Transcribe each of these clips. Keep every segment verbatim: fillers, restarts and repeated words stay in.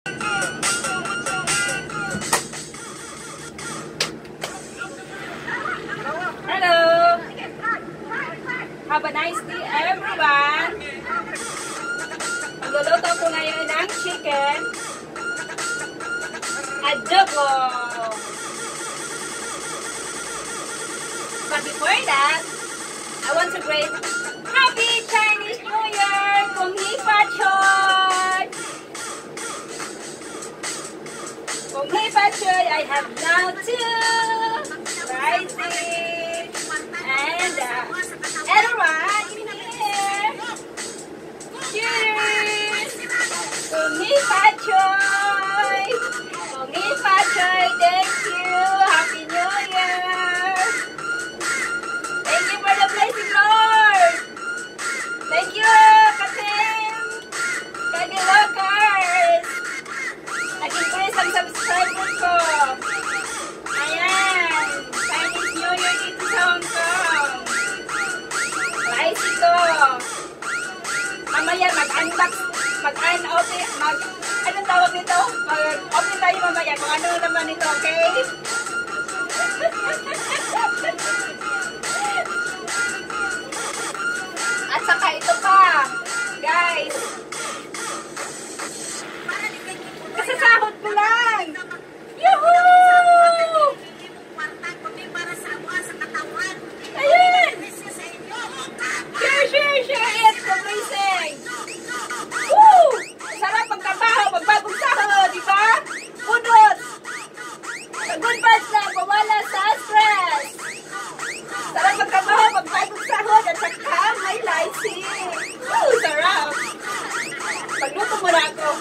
Hello! Have a nice day, everyone! Magluluto ko ngayon ng chicken adobo. But before that, I want to greet Happy Chinese New Year! Kung Hi Fa Choy! Kung Hi Fa Choy, I have now two rising and uh, everyone in here. Cheers! Kung Hi Fa Choy! Kung Hi Fa Choy, thank you! Happy New Year! Thank you for the blessing, Lord! Thank you, Katim! Kagilokers! Nag-increase ang subscriber ko! Ayan! Chinese New Year dito sa Hong Kong! Rice ko! Mamaya mag-unbox, mag-un-open, mag... Anong tawag nito? Mag-open tayo mamaya kung ano naman ito, okay? At saka ito pa, guys. Kasasahod ko lang. Yuhuu! Ayan! Share, share, share it! Amazing! Woo! Sarap ang trabaho, magbagong sahod, di ba? Pudot! Sa good vibes na, mawala sa stress! Sarap ang trabaho, magbagong sahod, at saka may licensing! Woo! Sarap! Pagluto muna ako.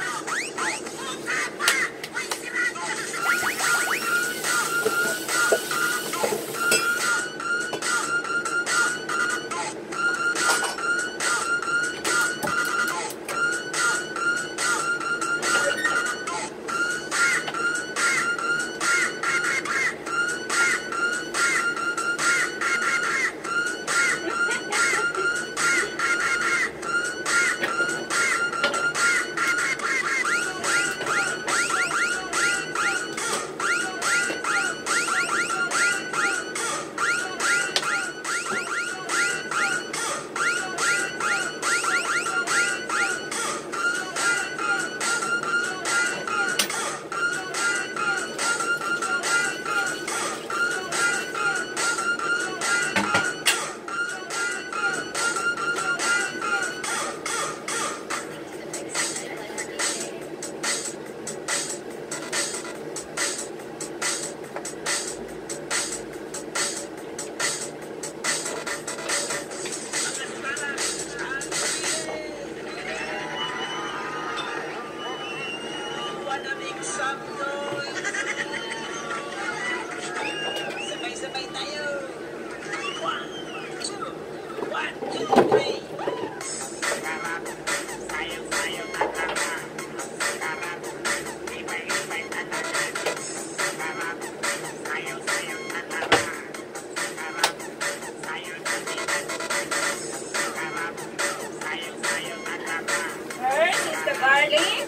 Sabay-sabay tayo. One, two, one, two, three. Sarap, sayo-sayo tatama. Sarap, ibay-ibay tatama. Sarap, sayo-sayo tatama. Sarap, sayo-sayo tatama. Sarap, sayo-sayo tatama. First is the garlic.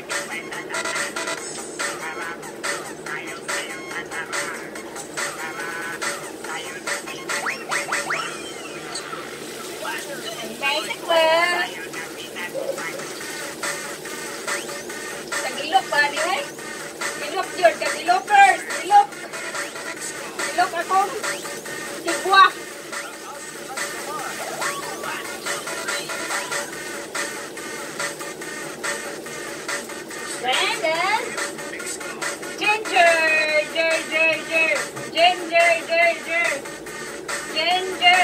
Basic well. Tagilok ba niyo eh? Ilok yun, tagilokers. Ilok. Ilok ako. Sigwa. And then, ginger. Ginger, ginger. Ginger, ginger. Ginger.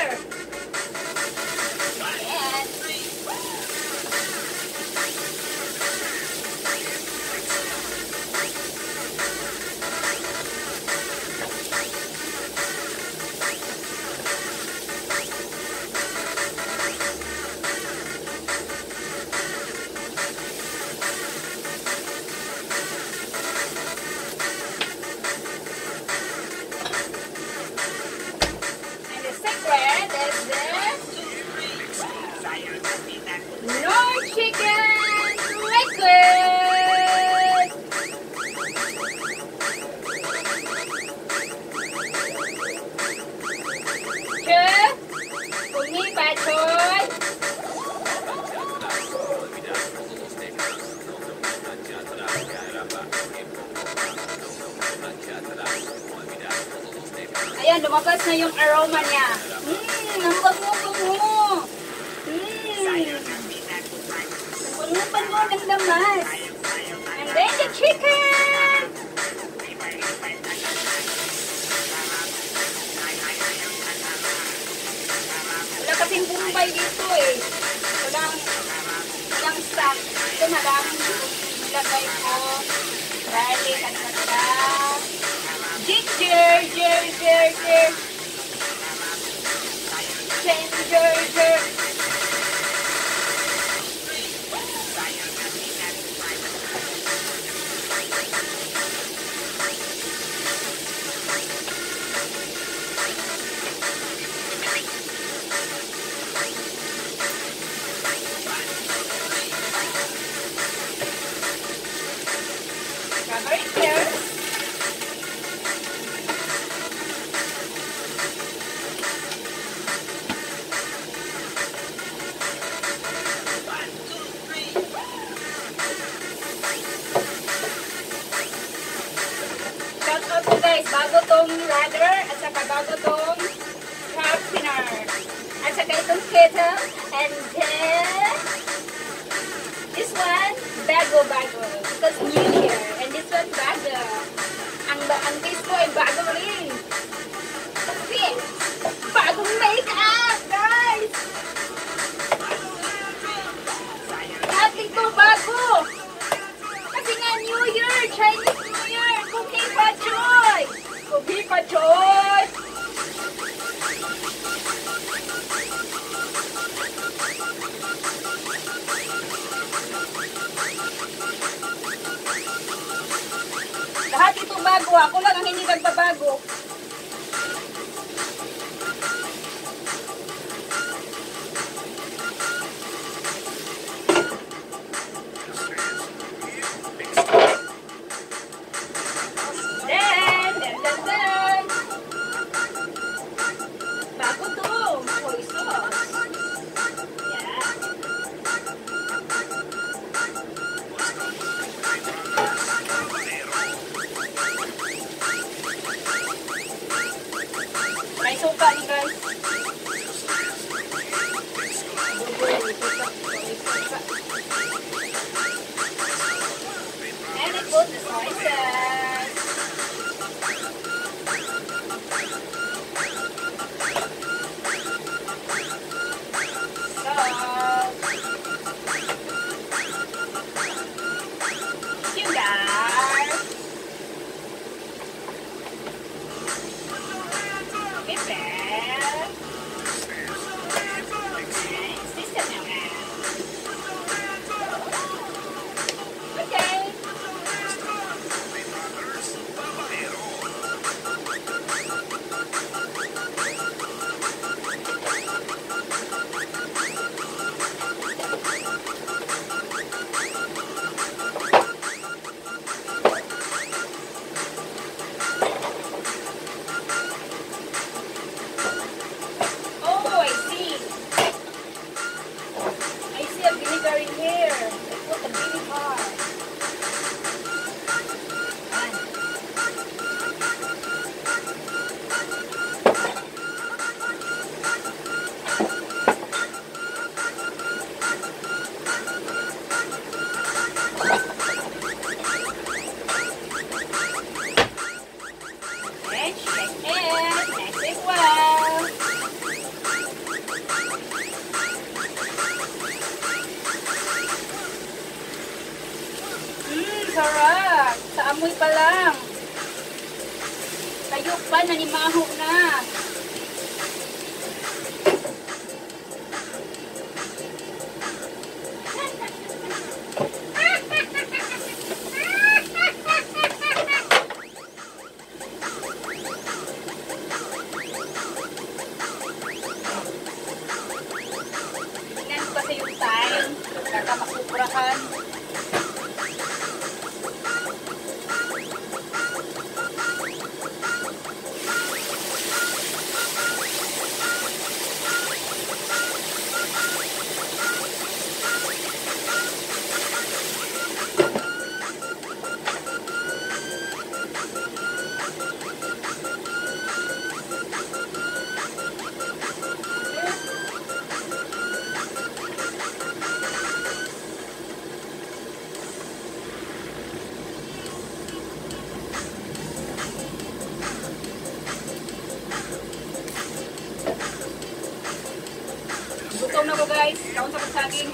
Ayan, lumabas na yung aroma niya. Mmm, ang bango-bango. Mmm. Ang bango-bango ng lamas. And then the chicken. Wala kasing bumbay dito eh. Walang, walang stock. Ito na lang. Ilagay ko. Garlic at saka ginger, ginger, ginger. Ginger, ginger. Cover it here. Shout out po guys, bago tong ladder at saka bago tong sharpener at saka itong kettle and then this one bago bago because new year and this one bago ang, ang taste ko ay bago rin kasi bagong makeup guys lahat ito bago kasi nga new year Chinese new year cookie pa choy cookie pa choy lahat ito bago ako lang ang hindi nagbabago then then then then bago to soy sauce yeah may suka ni guys and it goes the soy sauce salt sugar pepper sesame oil okay oh I see I see a vinegar in here I put the vinegar and shake it mix it well mmm sarap sa amoy pa lang tayo pa nanimaho na tingnan ko kasi yung time kaka masuprahan guys. Kaon sa pagsaging.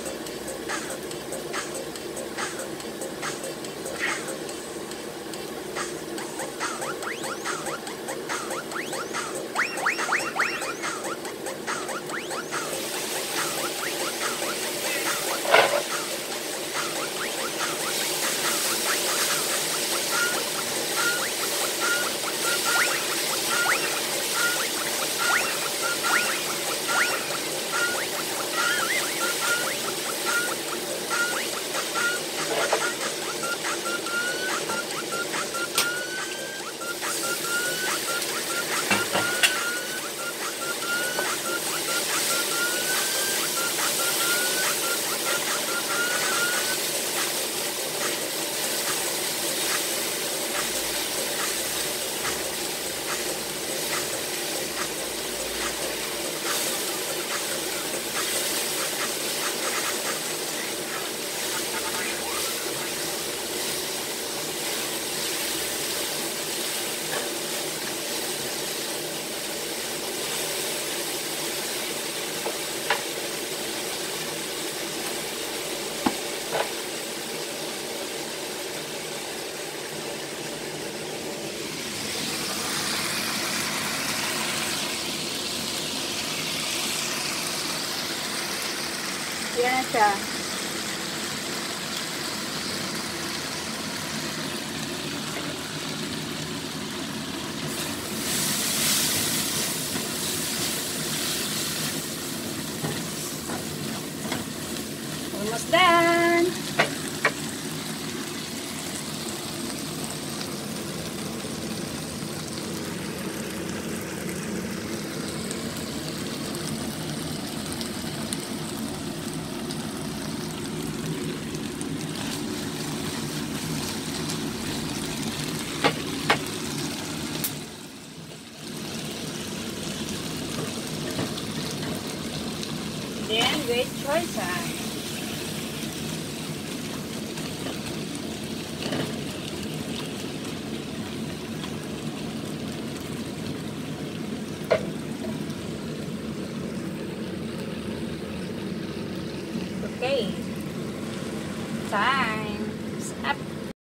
Yan na siya. Almost done. Then, great choice, ah. Okay. Time's up.